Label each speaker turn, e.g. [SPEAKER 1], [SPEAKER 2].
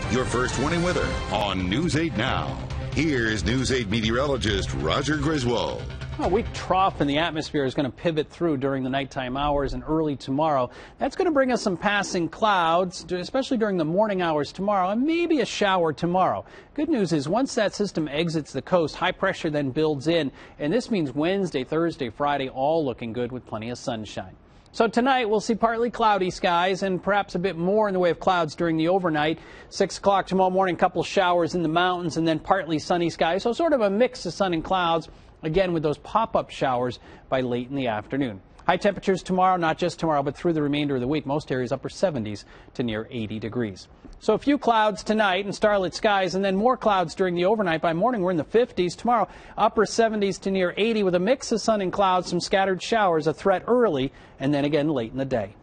[SPEAKER 1] your first warning weather on News 8 Now. Here's News 8 meteorologist Roger Griswold.
[SPEAKER 2] A weak trough in the atmosphere is going to pivot through during the nighttime hours and early tomorrow. That's going to bring us some passing clouds, especially during the morning hours tomorrow, and maybe a shower tomorrow. Good news is once that system exits the coast, high pressure then builds in, and this means Wednesday, Thursday, Friday, all looking good with plenty of sunshine. So tonight we'll see partly cloudy skies and perhaps a bit more in the way of clouds during the overnight. 6 o'clock tomorrow morning, a couple showers in the mountains and then partly sunny skies. So sort of a mix of sun and clouds, again with those pop-up showers by late in the afternoon. High temperatures tomorrow, not just tomorrow, but through the remainder of the week. Most areas upper 70s to near 80 degrees. So a few clouds tonight and starlit skies, and then more clouds during the overnight. By morning, we're in the 50s. Tomorrow, upper 70s to near 80 with a mix of sun and clouds, some scattered showers, a threat early, and then again late in the day.